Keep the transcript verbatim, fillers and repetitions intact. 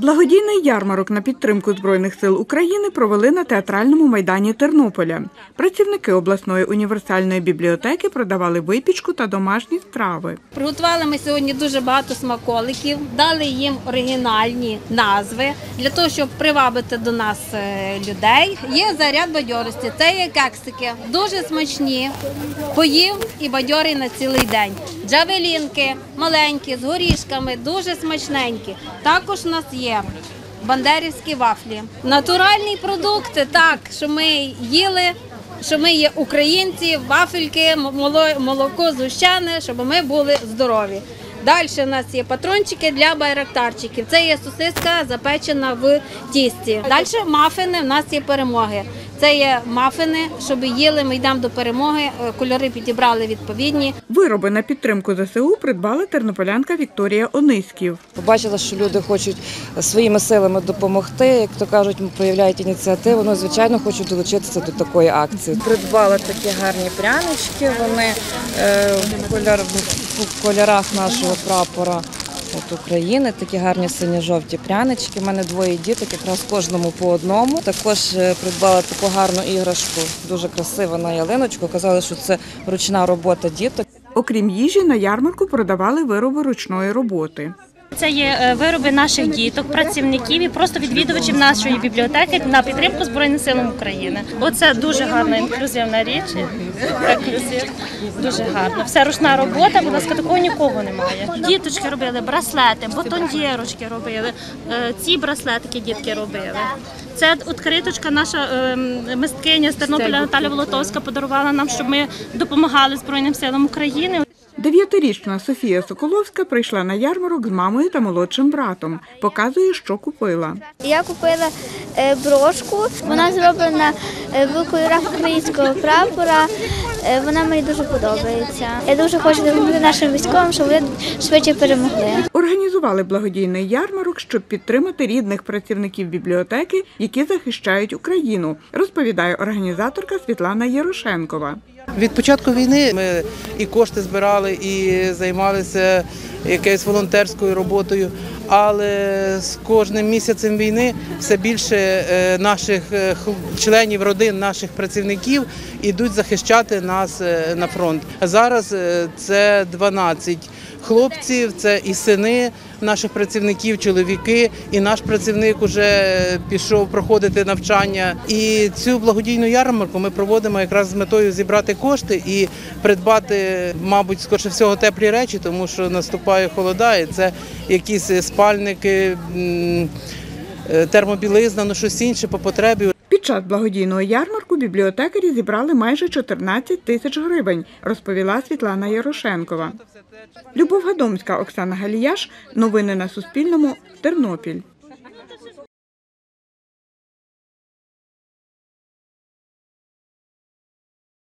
Благодійний ярмарок на підтримку Збройних сил України провели на театральному майдані Тернополя. Працівники обласної універсальної бібліотеки продавали випічку та домашні страви. Приготували ми сьогодні дуже багато смаколиків, дали їм оригінальні назви для того, щоб привабити до нас людей. Є заряд бадьорості, це є кексики, дуже смачні, поїв і бадьорий на цілий день. Джавелінки маленькі, з горішками, дуже смачненькі. Також у нас є бандерівські вафлі. Натуральні продукти, так, що ми їли, що ми є українці, вафельки, молоко згущене, щоб ми були здорові. Далі у нас є патрончики для байрактарчиків. Це є сосиска запечена в тісті. Далі мафини, у нас є перемоги. Це є мафини, щоб їли, ми йдемо до перемоги, кольори підібрали відповідні. Вироби на підтримку зе се у придбала тернополянка Вікторія Ониськів. Побачила, що люди хочуть своїми силами допомогти, як то кажуть, проявляють ініціативу, ну, звичайно, хочуть долучитися до такої акції. Придбала такі гарні прянички, вони е, в, кольор, в кольорах нашого прапора от України, такі гарні синьо-жовті прянички. У мене двоє діток, якраз кожному по одному. Також придбала таку гарну іграшку, дуже красива на ялиночку. Казали, що це ручна робота діток. Окрім їжі, на ярмарку продавали вироби ручної роботи. Це є вироби наших діток, працівників і просто відвідувачів нашої бібліотеки на підтримку Збройним силам України. Оце дуже гарна інклюзивна річ, інклюзив, дуже гарно. Все ручна робота, будь ласка, такого нікого немає. Діточки робили браслети, ботоньєрочки робили, ці браслетики дітки робили. Це відкриточка, наша мисткиня з Тернополя Наталя Волотовська подарувала нам, щоб ми допомагали Збройним силам України. Дев'ятирічна Софія Соколовська прийшла на ярмарок з мамою та молодшим братом. Показує, що купила. Я купила брошку, вона зроблена в кольорах українського прапора. Вона мені дуже подобається. Я дуже хочу допомогти нашим військовим, щоб вони швидше перемогли. Організували благодійний ярмарок, щоб підтримати рідних працівників бібліотеки, які захищають Україну, розповідає організаторка Світлана Ярошенкова. Від початку війни ми і кошти збирали, і займалися якоюсь волонтерською роботою, але з кожним місяцем війни все більше наших членів родин, наших працівників йдуть захищати нас на фронт. Зараз це дванадцять хлопців, це і сини наших працівників, чоловіки, і наш працівник вже пішов проходити навчання. І цю благодійну ярмарку ми проводимо якраз з метою зібрати кошти і придбати, мабуть, скоріше всього, теплі речі, тому що наступає холода, і це якісь спальники, термобілизна, ну щось інше по потребі. Під час благодійного ярмарку бібліотекарі зібрали майже чотирнадцять тисяч гривень, розповіла Світлана Ярошенкова. Любов Гадомська, Оксана Галіяш. Новини на Суспільному. Тернопіль.